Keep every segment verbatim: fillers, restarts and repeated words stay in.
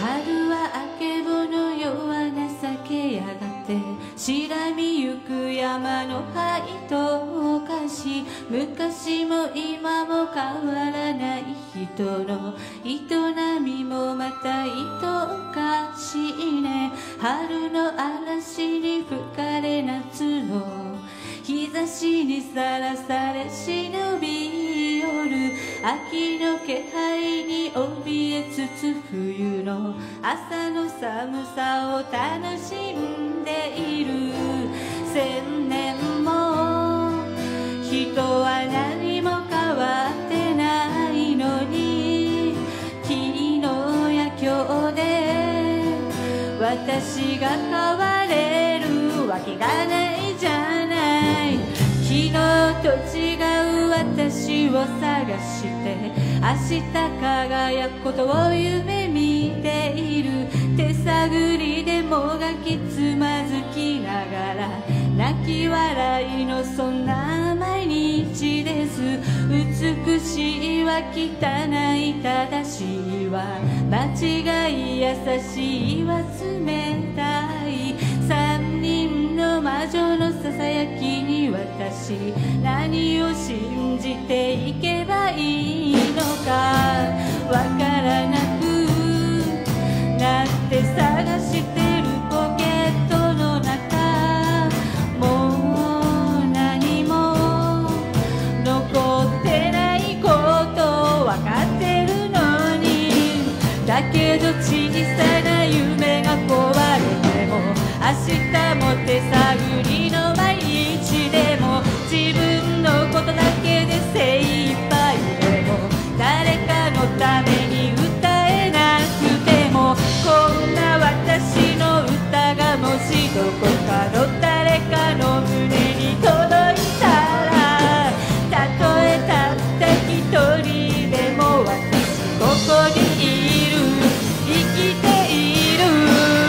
春はあけぼのよは情けやがてしらみゆく山の灰と化し、昔も今も変わらない人の営みもまた愛おかしいね。春の嵐に吹かれ夏の日差しにさらされ忍び寄る、秋の気配に怯えつつ冬の朝の寒さを楽しんでいる。千年も人は何も変わってないのに、昨日や今日で私が変われるわけがないじゃない。昨日と違う私を探して明日輝くことを夢見ている。手探りでもがきつまずきながら泣き笑いのそんな毎日です。美しいは汚い、正しいは間違い、優しいは冷たい。三人の魔女のささやきに私何を信じていけばいいのかわからなくなって探してるポケットの中、もう何も残ってないことわかってるのに、だけど小さな夢が壊れても明日も手探りの毎日でも自分のことだけで精一杯でも誰かのために歌えなくても、こんな私の歌がもしどこかの誰かの胸に届いたら、たとえたった一人でも私ここにいる、生きている。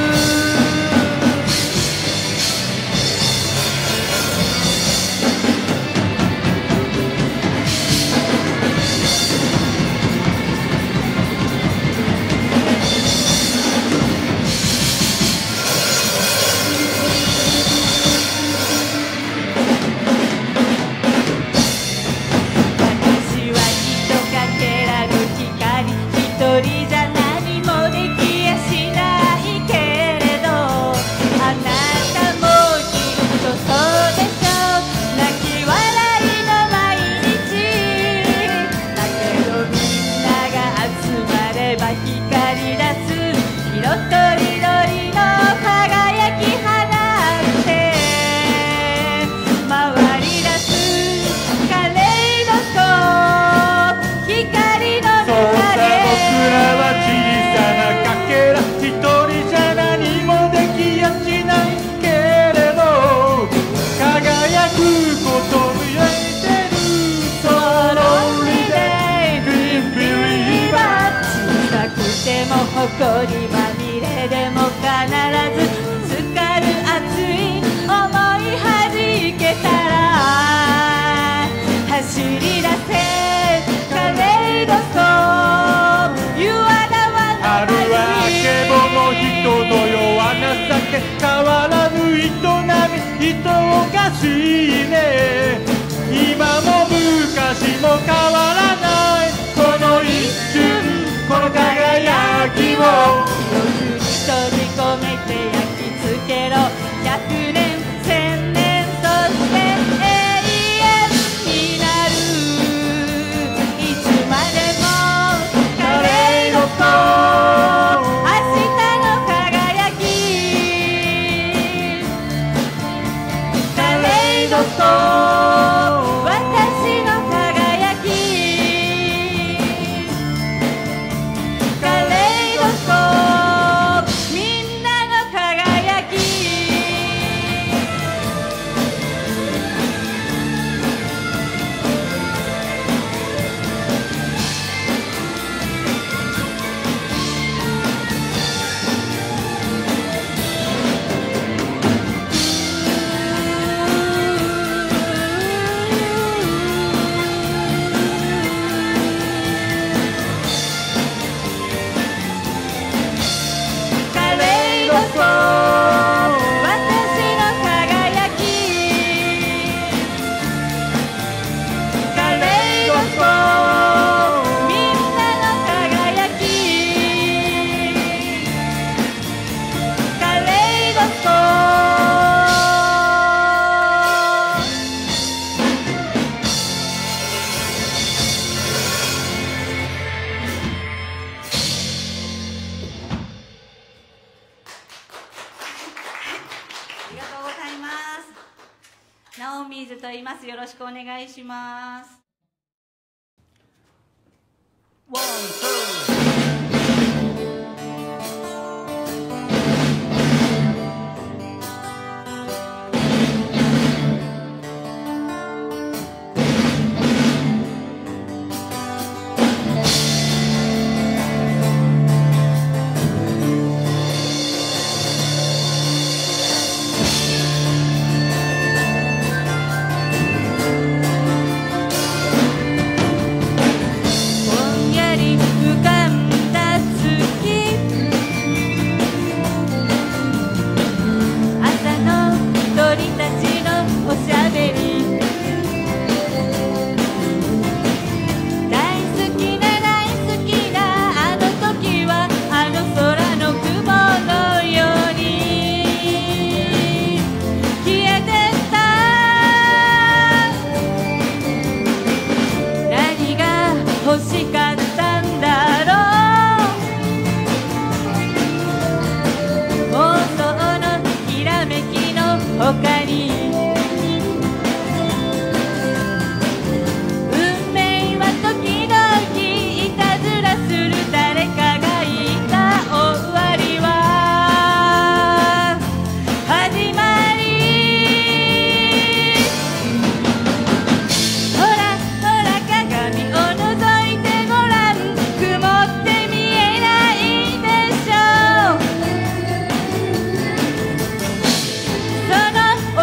誇りまみれでも必ず浸かる熱い想いはじけたら走り出せカレイドソー You are the one。 春はあけぼの人のよは情け変わらぬ営み人おかしいね。今も昔も変わらないこの一瞬この輝きを閉じ込めて焼き付けろ。百年千年そして永遠になる。いつまでもカレイドソー明日の輝きカレイドソー私の輝きカレイドソーみんなの輝き。 ありがとうございます。ナオミーズと言います。よろしくお願いします。 ワン、ツー。 その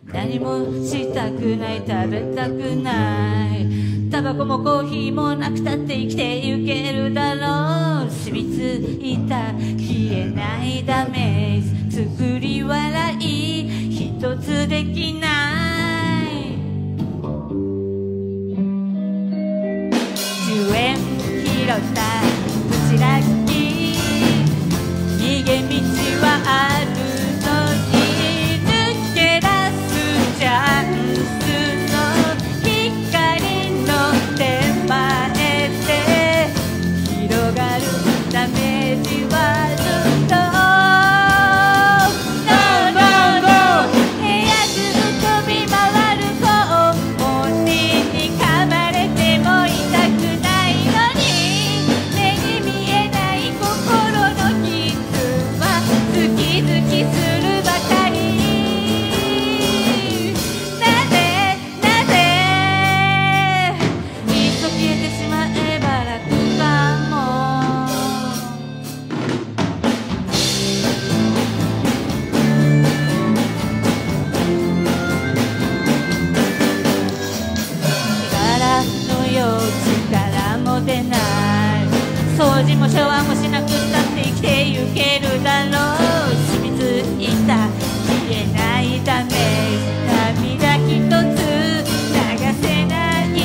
何もしたくない食べたくないタバコもコーヒーもなくたって生きてゆけるだろう染みついた消えないダメージ作り笑い一つできないじゅうえん拾ったプチラッキー逃げ道はあるのに抜け出すチャンスの光の手前で広がるダメージはずっと No, no, no 部屋中飛び回る子鬼に噛まれても痛くないのに目に見えない心の傷はズキズキするばかりなぜなぜいっそ消えてしまえば楽かも力のよう力も出ない掃除もシャワーもしなくったって生きてゆけるだろう染みついた消えないダメージ涙ひとつ流せない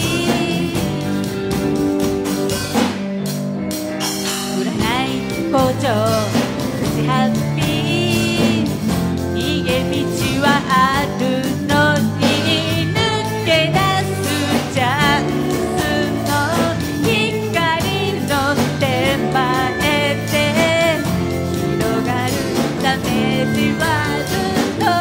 占い工場口ハッピー逃げ道はあるのに抜け出すチャンスの光の手前で広がるダメージはずっと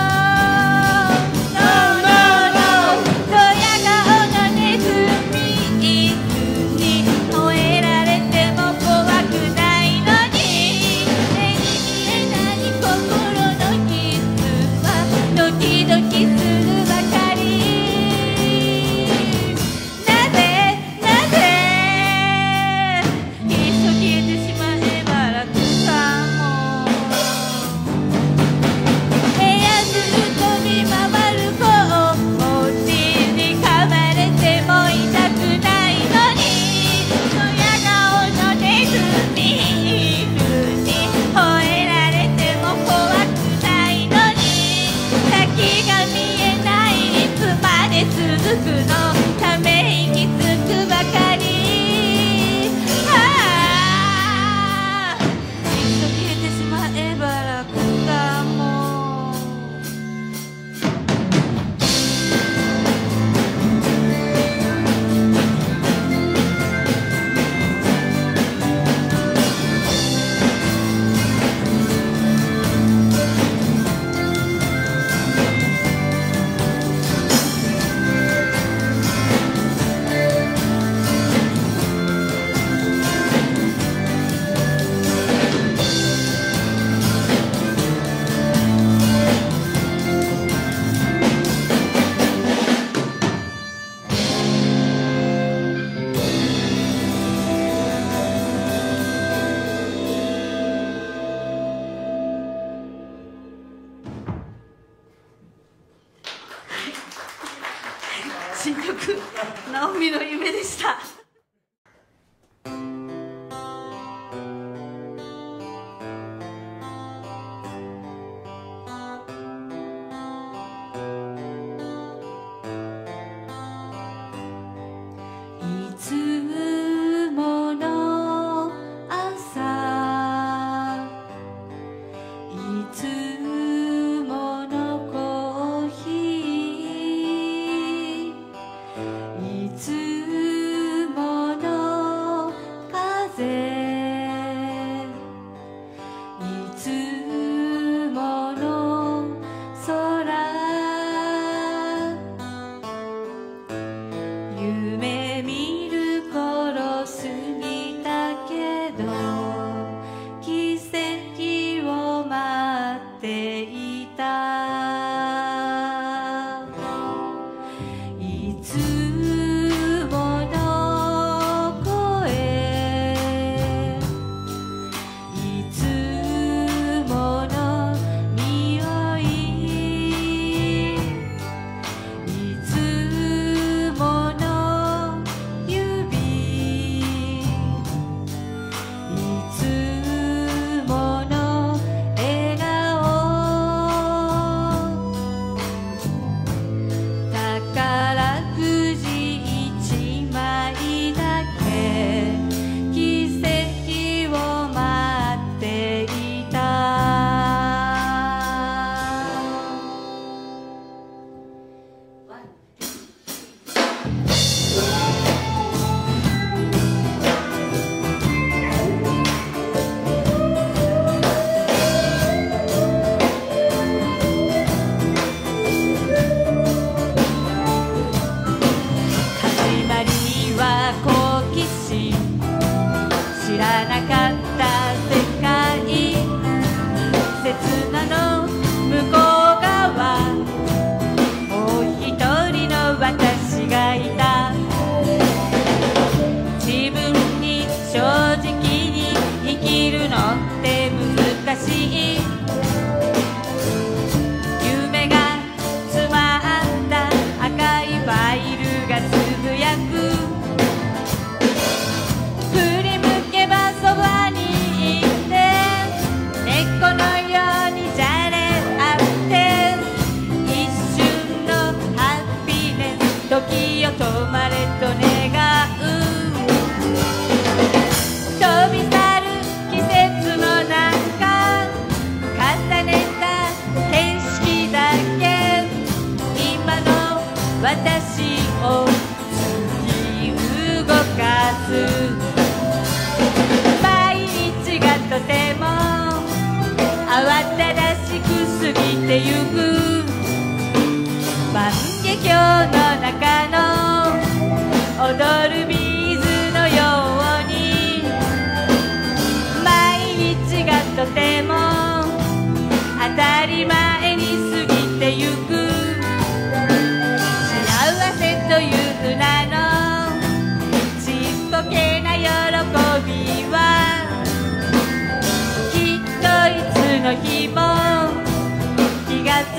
No, no, no ドヤ顔のネズミいつに吠えられても怖くないのに目に見えない心の傷はドキドキするばかりなぜなぜいっそ消えてしまえば楽かも部屋中飛び回る子鬼に噛まれても痛くないのにドヤ顔のネズミ犬に吠えられても怖くないのに先が見えないいつまで続くのため息つくばかりああいっそ消えてしまえば楽かも新曲「ナオミの夢」でした。いつもの朝いつものコーヒーいつ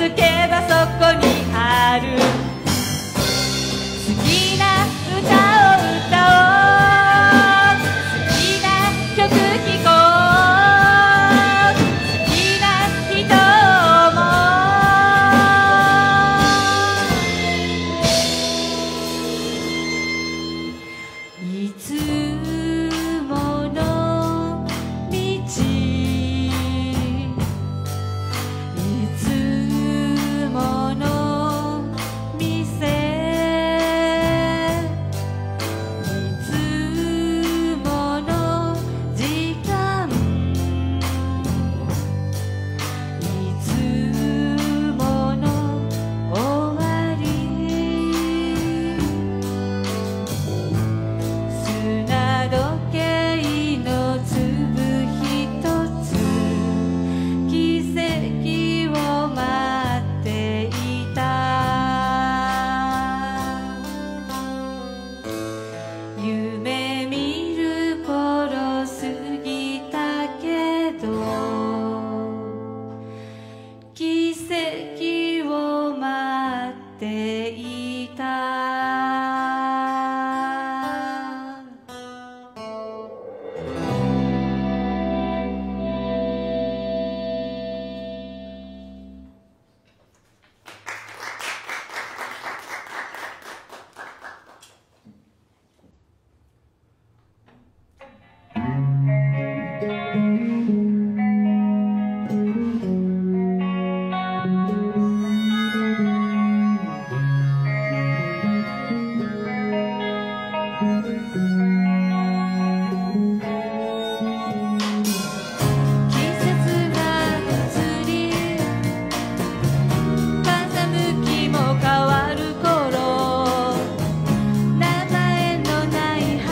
づけばそこにある。好きな歌を歌おう、好きな曲聴こう、好きな人を思う。いつもの道、いつもの店、いつもの時間、いつもの終わり、砂時計の粒ひとつ、奇跡を待っていた。夢見る頃過ぎたけど、奇跡を待っていた。季節が移り、風向きも変わる頃、名前のない花、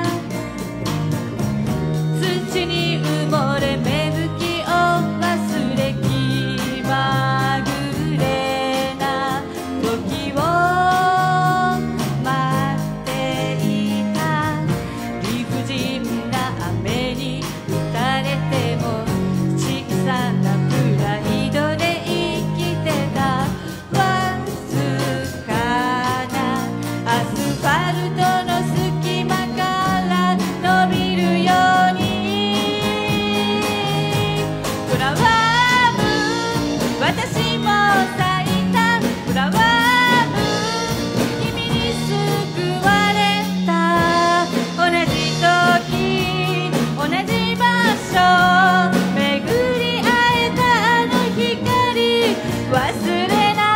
土に埋もれ芽吹きを忘れ気まぐれな時を待っていた。理不尽な雨に打たれても小さなプライドで生きてた。わずかなアスファルトの隙間から伸びるように、フラワームーン、私も咲いたフラワームーン、君に救われた。同じ時同じ場所、巡り会えたあの光、忘れ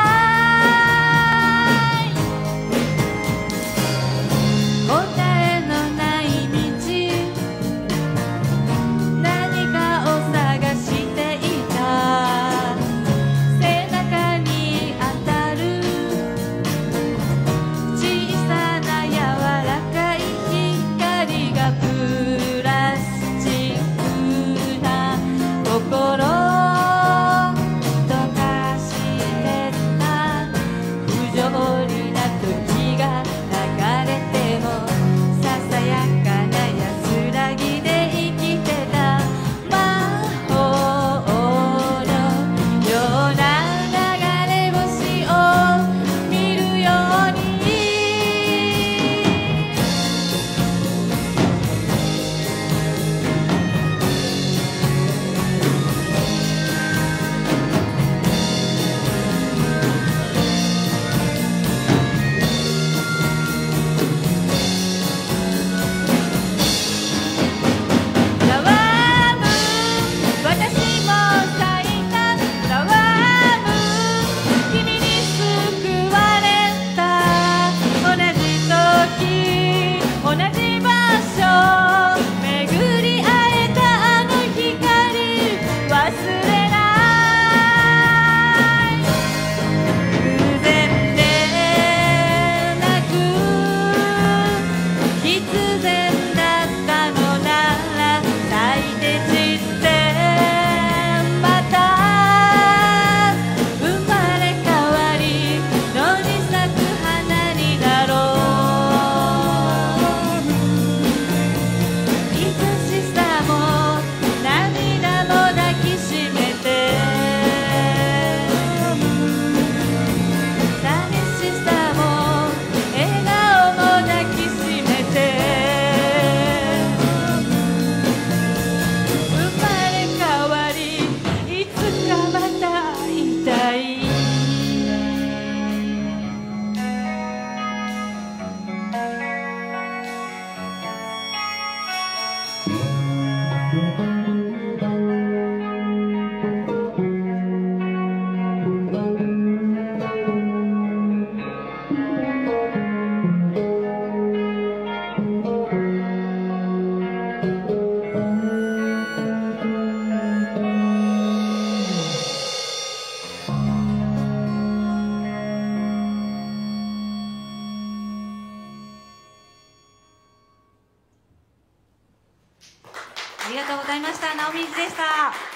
ない。答えのない道、何かを探している。 ありがとうございました。直水でした。